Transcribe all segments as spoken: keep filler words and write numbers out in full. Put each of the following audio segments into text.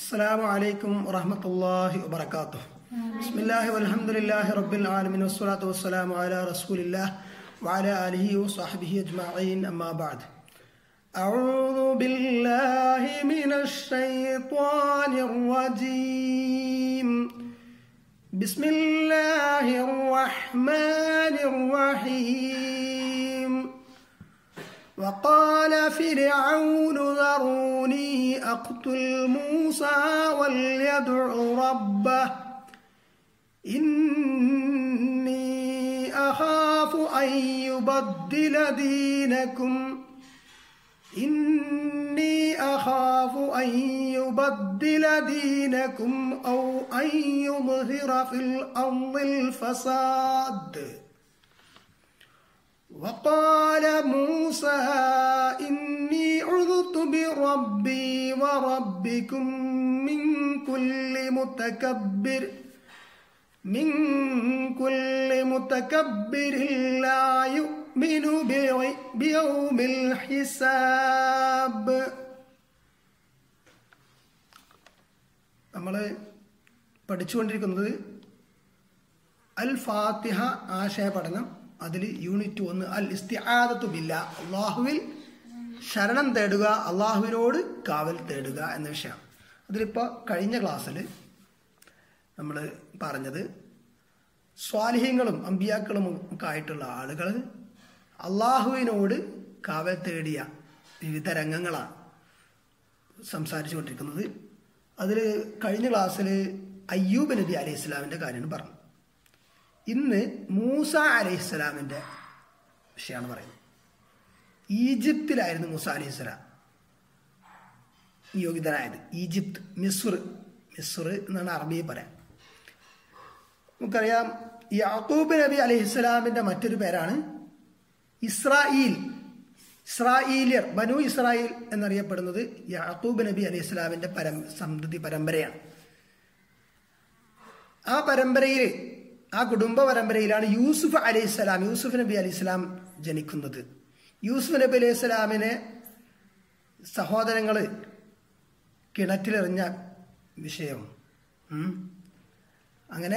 Assalamu alaikum wa rahmatullahi wa barakatuh. Bismillah walhamdulillahi rabbil alamin wassalatu wassalamu ala rasulillah wa ala alihi wa sahbihi ajma'in amma ba'd. A'udhu billahi minash shaytanir rajim. Bismillahir rahmanir rahim. وقال فرعون ذروني أقتل موسى وليدع ربه إني أخاف أن يبدل دينكم إني أخاف أن يبدل دينكم أو أن يظهر في الأرض الفساد وقال موسى إني عذت بربي وربكم من كل متكبر من كل متكبر لا يؤمن بيوم الحساب. നമ്മൾ പഠിച്ചുകൊണ്ടിരിക്കുന്നത് അൽ ഫാത്തിഹ ആശയ പഠനം. അതിൽ unit ഒന്ന് അൽ ഇസ്തിആദത്തു ബില്ലാഹ്, അള്ളാഹുവിൽ ശരണം തേടുക, അള്ളാഹുവിനോട് കാവൽ തേടുക എന്ന വിഷയം. അതിലിപ്പോൾ കഴിഞ്ഞ ക്ലാസ്സിൽ നമ്മൾ പറഞ്ഞത് സ്വാലിഹീങ്ങളും അമ്പിയാക്കളും ഒക്കെ ആയിട്ടുള്ള ആളുകൾ അള്ളാഹുവിനോട് കാവൽ തേടിയ വിവിധ രംഗങ്ങളാണ് സംസാരിച്ചു കൊണ്ടിരിക്കുന്നത്. അതിൽ കഴിഞ്ഞ ക്ലാസ്സിൽ അയ്യൂബ് നബി അലൈഹി ഇസ്ലാമിൻ്റെ കാര്യമാണ് പറഞ്ഞത്. ഇന്ന് മൂസ അലൈഹിസ്സലാമിൻ്റെ വിഷയമാണ് പറയുന്നത്. ഈജിപ്തിലായിരുന്നു മൂസ അലൈഹിസ്സലാം നിയോഗിതനായത്. ഈജിപ്ത്, മിസ്ർ, മിസ്ർ എന്നാണ് അറബിയിൽ പറയാം. നമുക്കറിയാം യാക്കൂബ് നബി അലൈഹിസ്സലാമിൻ്റെ മറ്റൊരു പേരാണ് ഇസ്രായേൽ. ഇസ്രായേലിയർ, ബനു ഇസ്രായേൽ എന്നറിയപ്പെടുന്നത് യാക്കൂബ് നബി അലൈഹിസ്സലാമിൻ്റെ പരം സന്തതി പരമ്പരയാണ്. ആ പരമ്പരയിൽ, ആ കുടുംബ പരമ്പരയിലാണ് യൂസുഫ് അലൈഹിസ്സലാം, യൂസുഫ് നബി അലൈഹിസ്സലാം ജനിക്കുന്നത്. യൂസുഫ് നബി അലൈഹിസ്സലാമിനെ സഹോദരങ്ങൾ കിണറ്റിലെറിഞ്ഞ വിഷയം, അങ്ങനെ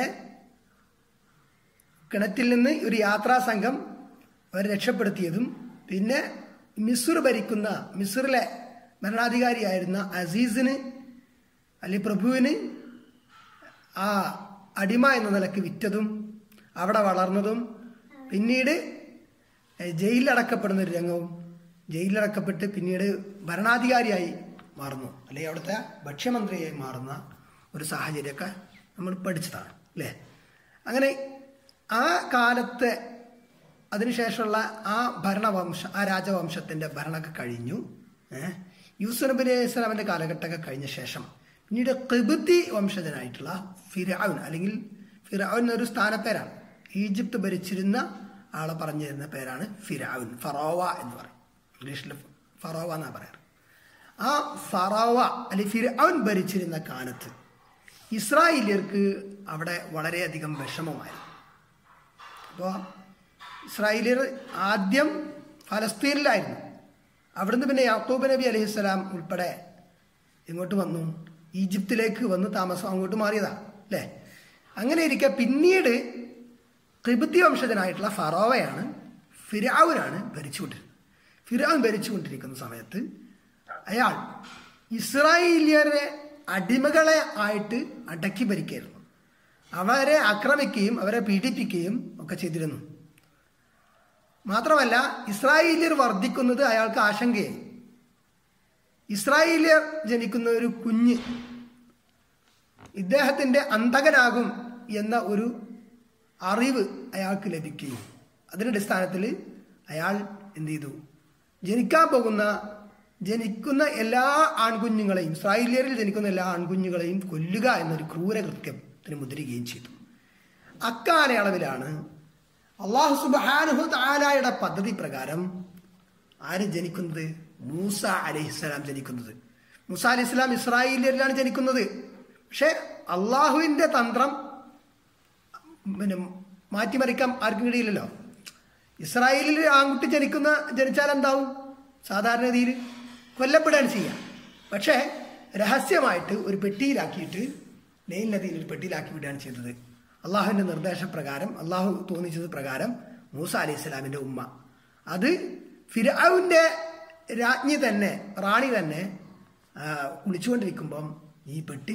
കിണറ്റിൽ നിന്ന് ഒരു യാത്രാ സംഘം അവരെ രക്ഷപ്പെടുത്തിയതും, പിന്നെ മിസ്ർ ഭരിക്കുന്ന, മിസ്റിലെ ഭരണാധികാരിയായിരുന്ന അസീസിന് അല്ലെ പ്രഭുവിന് ആ അടിമ എന്ന നിലക്ക് വിറ്റതും അവിടെ വളർന്നതും, പിന്നീട് ജയിലിലടക്കപ്പെടുന്ന ഒരു രംഗവും, ജയിലിലടക്കപ്പെട്ട് പിന്നീട് ഭരണാധികാരിയായി മാറുന്നു, അല്ലെങ്കിൽ അവിടുത്തെ ഭക്ഷ്യമന്ത്രിയായി മാറുന്ന ഒരു സാഹചര്യമൊക്കെ നമ്മൾ പഠിച്ചതാണ് അല്ലേ. അങ്ങനെ ആ കാലത്തെ, അതിനുശേഷമുള്ള ആ ഭരണവംശ, ആ രാജവംശത്തിൻ്റെ ഭരണമൊക്കെ കഴിഞ്ഞു. യൂസുഫ് നബി അലൈഹി സ്വലാമിൻ്റെ കാലഘട്ടമൊക്കെ കഴിഞ്ഞ ശേഷം പിന്നീട് ഖിബ്തി വംശജനായിട്ടുള്ള ഫിർഔൻ, അല്ലെങ്കിൽ ഫിർഔൻ എന്നൊരു സ്ഥാനപ്പേരാണ്. ഈജിപ്ത് ഭരിച്ചിരുന്ന ആളെ പറഞ്ഞു തരുന്ന പേരാണ് ഫിർഔൻ. ഫറോവ എന്ന് പറയും, ഇംഗ്ലീഷിൽ ഫറോവ എന്നാണ് പറയാറ്. ആ ഫറോവ അല്ലെങ്കിൽ ഫിർഔൻ ഭരിച്ചിരുന്ന കാലത്ത് ഇസ്രായേലിയർക്ക് അവിടെ വളരെയധികം വിഷമമായിരുന്നു. അപ്പോൾ ഇസ്രായേലിയർ ആദ്യം ഫലസ്തീനിലായിരുന്നു. അവിടുന്ന് പിന്നെ യാക്കൂബ് നബി അലൈഹിസ്സലാം ഉൾപ്പെടെ ഇങ്ങോട്ട് വന്നു, ഈജിപ്തിലേക്ക് വന്ന് താമസം അങ്ങോട്ട് മാറിയതാണ് അല്ലേ. അങ്ങനെ ഇരിക്കെ പിന്നീട് ഖിബ്തി വംശജനായിട്ടുള്ള ഫറോവയാണ്, ഫിർഔനാണ് ഭരിച്ചുകൊണ്ടിരുന്നത്. ഫിർഔൻ ഭരിച്ചുകൊണ്ടിരിക്കുന്ന സമയത്ത് അയാൾ ഇസ്രായേലിയരെ അടിമകളെ ആയിട്ട് അടക്കി ഭരിക്കായിരുന്നു. അവരെ ആക്രമിക്കുകയും അവരെ പീഡിപ്പിക്കുകയും ഒക്കെ ചെയ്തിരുന്നു. മാത്രമല്ല ഇസ്രായേലിയർ വർദ്ധിക്കുന്നത് അയാൾക്ക് ആശങ്കയായി. ഇസ്രായേലിയർ ജനിക്കുന്ന ഒരു കുഞ്ഞ് ഇദ്ദേഹത്തിൻ്റെ അന്തകനാകും എന്ന ഒരു അറിവ് അയാൾക്ക് ലഭിക്കുകയും അതിൻ്റെ അടിസ്ഥാനത്തിൽ അയാൾ എന്ത് ചെയ്തു, ജനിക്കാൻ പോകുന്ന ജനിക്കുന്ന എല്ലാ ആൺകുഞ്ഞുങ്ങളെയും, ഇസ്രായേലിയരിൽ ജനിക്കുന്ന എല്ലാ ആൺകുഞ്ഞുങ്ങളെയും കൊല്ലുക എന്നൊരു ക്രൂരകൃത്യത്തിന് മുതിരുകയും ചെയ്തു. അക്കാലയളവിലാണ് അല്ലാഹു സുബ്ഹാനഹു തആലയുടെ പദ്ധതി പ്രകാരം ആര് ജനിക്കുന്നത്? മൂസ അലൈഹിസ്സലാം ജനിക്കുന്നത്. മൂസ അലൈഹിസ്സലാം ഇസ്രായേലിയരിലാണ് ജനിക്കുന്നത്. പക്ഷെ അള്ളാഹുവിൻ്റെ തന്ത്രം പിന്നെ മാറ്റിമറിക്കാൻ ആർക്കും കഴിയില്ലല്ലോ. ഇസ്രായേലിൽ ആൺകുട്ടി ജനിക്കുന്ന ജനിച്ചാൽ എന്താവും? സാധാരണ രീതിയിൽ കൊല്ലപ്പെടുകയാണ് ചെയ്യുക. പക്ഷേ രഹസ്യമായിട്ട് ഒരു പെട്ടിയിലാക്കിയിട്ട് നൈൽ നദിയിൽ ഒരു പെട്ടിയിലാക്കി വിടുകയാണ് ചെയ്തത്. അള്ളാഹുവിൻ്റെ നിർദ്ദേശപ്രകാരം, അള്ളാഹു തോന്നിച്ചത് പ്രകാരം മൂസ അലൈഹി സ്വലാമിൻ്റെ ഉമ്മ അത് ഫിർഔന്റെ രാജ്ഞി തന്നെ, റാണി തന്നെ കുളിച്ചുകൊണ്ടിരിക്കുമ്പം ഈ പെട്ടി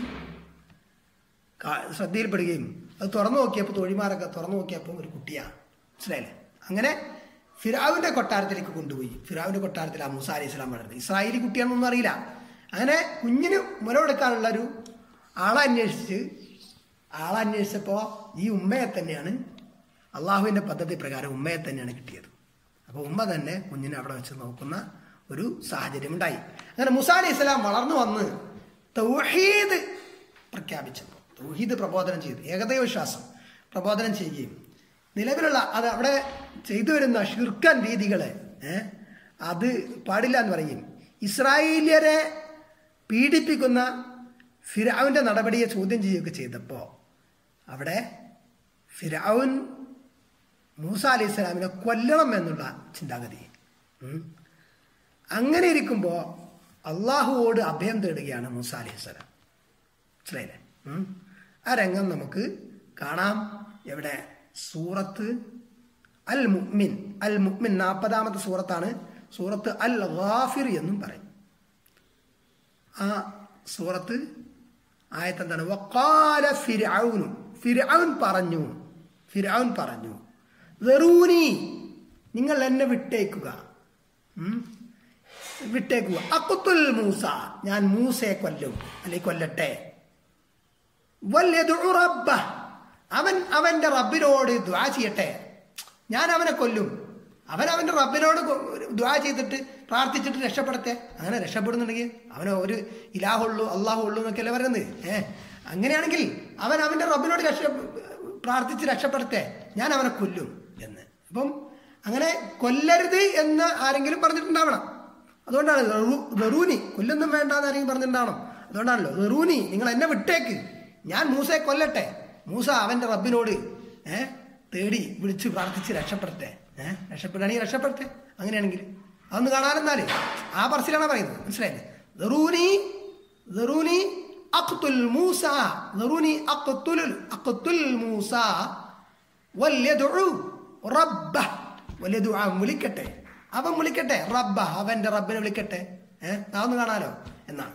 ശ്രദ്ധയിൽപ്പെടുകയും അത് തുറന്നു നോക്കിയപ്പോൾ തോഴിമാരൊക്കെ തുറന്നു നോക്കിയപ്പോൾ ഒരു കുട്ടിയാണ്. മനസ്സിലായില്ലേ? അങ്ങനെ ഫിർഔന്റെ കൊട്ടാരത്തിലേക്ക് കൊണ്ടുപോയി. ഫിർഔന്റെ കൊട്ടാരത്തിൽ ആ മൂസ അലൈഹി സ്വലാം വളർന്നത്. ഇസ്രായേലി കുട്ടിയാണെന്നൊന്നും അറിയില്ല. അങ്ങനെ കുഞ്ഞിന് മുലകൊടുക്കാനുള്ളൊരു ആളെ അന്വേഷിച്ച് ആളെ അന്വേഷിച്ചപ്പോൾ ഈ ഉമ്മയെ തന്നെയാണ്, അള്ളാഹുവിൻ്റെ പദ്ധതി പ്രകാരം ഉമ്മയെ തന്നെയാണ് കിട്ടിയത്. അപ്പോൾ ഉമ്മ തന്നെ കുഞ്ഞിനെ അവിടെ വെച്ച് നോക്കുന്ന ഒരു സാഹചര്യം ഉണ്ടായി. അങ്ങനെ മൂസ അലൈഹി സ്വലാം വളർന്നു വന്ന് തൗഹീദ് പ്രഖ്യാപിച്ചപ്പോൾ, തൗഹീദ് പ്രബോധനം ചെയ്തു, ഏകദൈവ വിശ്വാസം പ്രബോധനം ചെയ്യുകയും നിലവിലുള്ള അത് അവിടെ ചെയ്തു വരുന്ന ഷിർക്കൻ രീതികളെ അത് പാടില്ല എന്ന് പറയും. ഇസ്രായേലിയരെ പീഡിപ്പിക്കുന്ന ഫിർഔന്റെ നടപടിയെ ചോദ്യം ചെയ്യുകയൊക്കെ ചെയ്തപ്പോൾ അവിടെ ഫിർഔൻ മൂസ അലൈഹി സ്വലാമിനെ കൊല്ലണം എന്നുള്ള ചിന്താഗതി. അങ്ങനെ ഇരിക്കുമ്പോൾ അള്ളാഹുവോട് അഭയം തേടുകയാണ് മൂസ അലൈഹി സ്വലാം. മനസ്സിലായില്ലേ? ആ രംഗം നമുക്ക് കാണാം. എവിടെ? സൂറത്ത് അൽ മുഅ്മിൻ. അൽ മുഅ്മിൻ നാൽപ്പതാമത്തെ സൂറത്താണ്. സൂറത്ത് അൽ ഗാഫിർ എന്നും പറയും. ആ സൂറത്ത് ആയത്ത് എന്താണ്? വഖാല ഫിർഔൻ, ഫിർഔൻ പറഞ്ഞു, ഫിർഔൻ പറഞ്ഞു ദറൂനി, നിങ്ങൾ എന്നെ വിട്ടേക്കുക, വിട്ടേക്കുക, അഖ്തുൽ മൂസ, ഞാൻ മൂസയെ കൊല്ലും, അല്ലെങ്കിൽ കൊല്ലട്ടെ, വൽയദ്ഉ റബ്ബഹ്, അവൻ അവന്റെ റബ്ബിനോട് ദുആ ചെയ്യട്ടെ, ഞാൻ അവനെ കൊല്ലും, അവൻ അവന്റെ റബ്ബിനോട് ദുആ ചെയ്തിട്ട് പ്രാർത്ഥിച്ചിട്ട് രക്ഷപ്പെടട്ടെ. അങ്ങനെ രക്ഷപ്പെടുന്നുണ്ടെങ്കിൽ അവന് ഒരു ഇലാഹുള്ളൂ അള്ളാഹു ഉള്ളൂ എന്നൊക്കെയല്ലേ പറയുന്നത്. ഏഹ് അങ്ങനെയാണെങ്കിൽ അവൻ അവന്റെ റബ്ബിനോട് രക്ഷ പ്രാർത്ഥിച്ച് രക്ഷപ്പെടട്ടെ, ഞാൻ അവനെ കൊല്ലും എന്ന്. അപ്പം അങ്ങനെ കൊല്ലരുത് എന്ന് ആരെങ്കിലും പറഞ്ഞിട്ടുണ്ടാവണം. അതുകൊണ്ടാണ് ദറൂനി, കൊല്ലൊന്നും വേണ്ട എന്ന് ആരെങ്കിലും പറഞ്ഞിട്ടുണ്ടാവണം. അതുകൊണ്ടാണല്ലോ ദറൂനി, നിങ്ങൾ എന്നെ വിട്ടേക്ക്, ഞാൻ മൂസയെ കൊല്ലട്ടെ, മൂസ അവന്റെ റബ്ബിനോട് ഏഹ് തേടി വിളിച്ച് പ്രാർത്ഥിച്ച് രക്ഷപ്പെടട്ടെ, ഏഹ് രക്ഷപ്പെടുകയാണെങ്കിൽ രക്ഷപ്പെടട്ടെ. അങ്ങനെയാണെങ്കിൽ അതൊന്ന് കാണാനെന്നാല് ആ പറച്ചിലാണ് പറയുന്നത്. മനസ്സിലായില്ലേ? ദറൂനി ദറൂനി അഖ്തുൽ മൂസ, ദറൂനി അഖ്തുൽ അഖ്തുൽ മൂസ വൽയദ്ഉ റബ്ബഹ്, വൽയദ്ഉ, വിളിക്കട്ടെ, അവൻ വിളിക്കട്ടെ, റബ്ബഹ്, അവന്റെ റബ്ബിനെ വിളിക്കട്ടെ. ഏഹ് അതൊന്ന് കാണാലോ എന്നാണ്.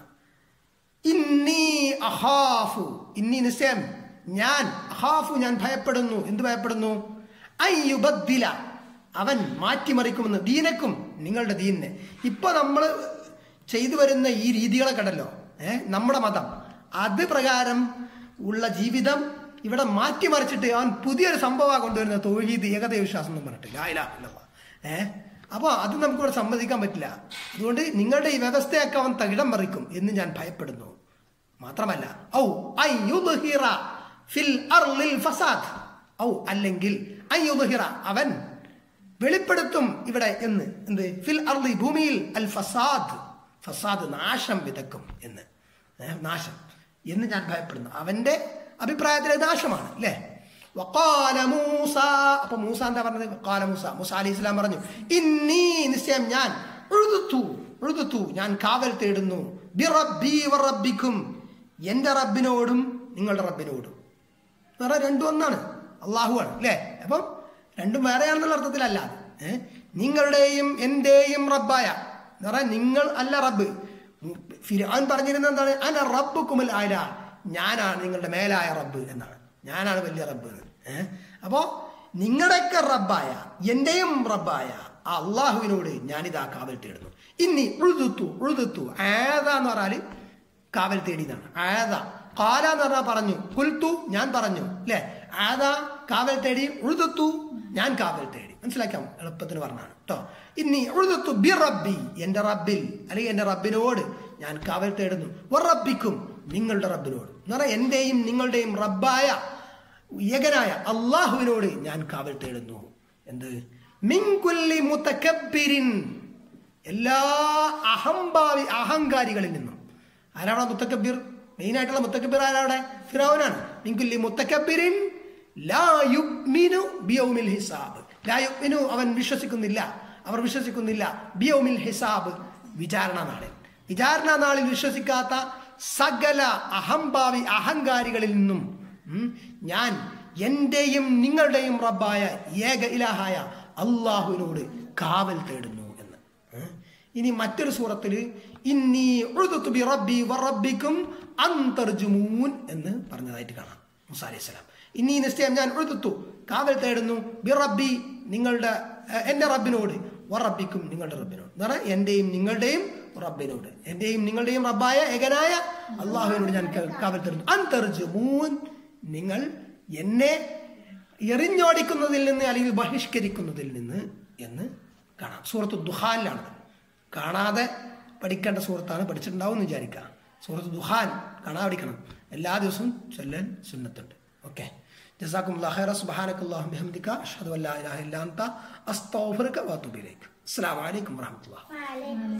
ഇന്നി അഖാഫു, ഇന്നി നിശ്ചയം ഞാൻ, അഖാഫു ഞാൻ ഭയപ്പെടുന്നു. എന്ത് ഭയപ്പെടുന്നു? അയ്യുബദ്ദില, അവൻ മാറ്റിമറിക്കുമെന്ന്, ദീനക്കും, നിങ്ങളുടെ ദീനിനെ. ഇപ്പൊ നമ്മൾ ചെയ്തു വരുന്ന ഈ രീതികളെ കണ്ടല്ലോ, ഏഹ് നമ്മുടെ മതം അത് പ്രകാരം ഉള്ള ജീവിതം ഇവിടെ മാറ്റിമറിച്ചിട്ട് അവൻ പുതിയൊരു സംഭവമാണ് കൊണ്ടുവരുന്ന തൗഹീദ്, ഏകദൈവ വിശ്വാസം എന്ന് പറഞ്ഞിട്ട് ലാ ഇലാഹ ഇല്ലല്ലാഹ്. ഏഹ് അപ്പോൾ അത് നമുക്കിവിടെ സമ്മതിക്കാൻ പറ്റില്ല. അതുകൊണ്ട് നിങ്ങളുടെ ഈ വ്യവസ്ഥയൊക്കെ അവൻ തകിടം മറിക്കും എന്ന് ഞാൻ ഭയപ്പെടുന്നു. മാത്രമല്ല ഔ അയ്യുദ്ഹിറ ഫിൽ അർളിൽ ഫസാദ്, ഔ അല്ലെങ്കിൽ അയ്യുദ്ഹിറ, അവൻ വെളിപ്പെടുത്തും ഇവിടെ എന്ന്, എന്ത്? ഫിൽ അർളി, ഭൂമിയിൽ, അൽ ഫസാദ്, ഫസാദ് നാശം വിതക്കും എന്ന്, നാശം എന്ന് ഞാൻ ഭയപ്പെടുന്നു. അവന്റെ അഭിപ്രായത്തിൽ നാശമാണ് അല്ലേ? വഖാല മൂസ, അപ്പൊ മൂസ എന്താ പറഞ്ഞത്? വഖാല മൂസ, മൂസ അലൈഹി സ്വലാം പറഞ്ഞു, ഇന്നി, നിശ്ചയം ഞാൻ, ഉഴുതു ഉഴുതു ഞാൻ കാവൽ തേടുന്നു, ബിറബ്ബി വറബ്ബിക്കും, എന്റെ റബ്ബിനോടും നിങ്ങളുടെ റബ്ബിനോടും. എന്ന് പറഞ്ഞാൽ രണ്ടും ഒന്നാണ്, അള്ളാഹുവാണ് അല്ലേ? അപ്പം രണ്ടും വേറെയാണെന്നുള്ള അർത്ഥത്തിലല്ല. ഏഹ് നിങ്ങളുടെയും എന്റെയും റബ്ബായ എന്ന് പറഞ്ഞാൽ നിങ്ങൾ അല്ല റബ്ബ്. ഫിർഔൻ പറഞ്ഞിരുന്നത് എന്താണ്? അന റബ്ബുക്കുമുൽ ആല, ഞാനാണ് നിങ്ങളുടെ മേലായ റബ്ബ് എന്നാണ്, ഞാനാണ് വലിയ റബ്ബ്. ഏഹ് അപ്പോ നിങ്ങളുടെയൊക്കെ റബ്ബായ എന്റെയും റബ്ബായ ആ അള്ളാഹുവിനോട് ഞാനിതാ കാവൽ തേടുന്നു. ഇനി ഉഴുതുത്തു, ഉഴുതുത്തു ആദാന്ന് പറഞ്ഞാല് കാവൽ തേടിയതാണ്. ആദ കാല എന്ന് പറഞ്ഞാൽ പറഞ്ഞു, കുൽത്തു ഞാൻ പറഞ്ഞു അല്ലെ? ആദ കാവൽ തേടി, ഉഴുതുത്തു ഞാൻ കാവൽ തേടി. മനസ്സിലാക്കാം, എളുപ്പത്തിന് പറഞ്ഞാണ് കേട്ടോ. ഇനി ഉഴുതുത്തു ബി റബ്ബി, എന്റെ റബ്ബിൽ അല്ലെങ്കിൽ എന്റെ റബ്ബിനോട് ഞാൻ കാവൽ തേടുന്നു, വറബ്ബിക്കും, നിങ്ങളുടെ റബ്ബിനോട് എന്ന് പറഞ്ഞാൽ എന്റെയും നിങ്ങളുടെയും റബ്ബായ ഏകനായ അള്ളാഹുവിനോട് ഞാൻ കാവൽ തേടുന്നു. എന്ത്? മിൻ കുല്ലി മുതകബ്ബിരിൻ, എല്ലാ അഹംഭാവി അഹങ്കാരികളിൽ നിന്നും. ആരാണ് മുത്തക്കബിർ? മെയിനായിട്ടുള്ള മുത്തക്കബിർ ആരാവിടെ? ഫിറഔനാണ്. മിൻ കുല്ലി മുതകബ്ബിരിൻ ലാ യുഅ്മിനു ബിയൗമിൽ ഹിസാബ്, ലാ യുഅ്മിനു, അവൻ വിശ്വസിക്കുന്നില്ല, അവർ വിശ്വസിക്കുന്നില്ല, ബിയൗമിൽ ഹിസാബ്, വിചാരണ നാളിൽ. വിചാരണ നാളിൽ വിശ്വസിക്കാത്ത സകല അഹംഭാവി അഹങ്കാരികളിൽ നിന്നും ഞാൻ എന്റെയും നിങ്ങളുടെയും റബ്ബായ ഏക ഇലാഹായ അള്ളാഹുവിനോട് കാവൽ തേടുന്നു എന്ന്. ഇനി മറ്റൊരു സൂറത്തിൽ ഇന്നി ഉഅ്ദുതു ബി റബ്ബി വറബ്ബിക്കും അൻ തർജുമൂൻ എന്ന് പറഞ്ഞതായിട്ട് കാണാം. മൂസ അലൈഹിസ്സലാം ഇന്നി നിശ്ചയം ഞാൻ ഉഅ്ദുതു കാവൽ തേടുന്നു ബി റബ്ബി നിങ്ങളുടെ എൻ്റെ റബ്ബിനോട് വറബ്ബിക്കും നിങ്ങളുടെ റബ്ബിനോട് എന്ന് പറഞ്ഞാൽ എന്റെയും നിങ്ങളുടെയും റബ്ബിനോട് എന്റെയും നിങ്ങളുടെയും റബ്ബായ ഏകനായ അള്ളാഹുവിനോട് ഞാൻ കാവൽ തേടുന്നു. അൻ തർജുമൂൻ നിങ്ങൾ എന്നെ എറിഞ്ഞോടിക്കുന്നതിൽ നിന്ന് അല്ലെങ്കിൽ ബഹിഷ്കരിക്കുന്നതിൽ നിന്ന് എന്ന് കാണാം. സൂറത്ത് ദുഹാനിലാണത്. കാണാതെ പഠിക്കേണ്ട സൂറത്താണ്, പഠിച്ചിട്ടുണ്ടാവും എന്ന് വിചാരിക്കുക. സൂറത്ത് ദുഹാൻ കാണാതെ പഠിക്കണം. എല്ലാ ദിവസവും ചൊല്ലാൻ സുന്നത്തുണ്ട്. ഓക്കെ, ജസാക്കുമുല്ലാഹു ഖൈറ. സുബ്ഹാനക്കല്ലാഹുമ്മ ബിഹംദിക അഷ്ഹദു അല്ലാ ഇലാഹ ഇല്ലാ അൻത അസ്തഗ്ഫിറുക വഅതൂബു ഇലൈക്. അസ്സലാമു അലൈക്കും വറഹ്മത്തുള്ളാഹി.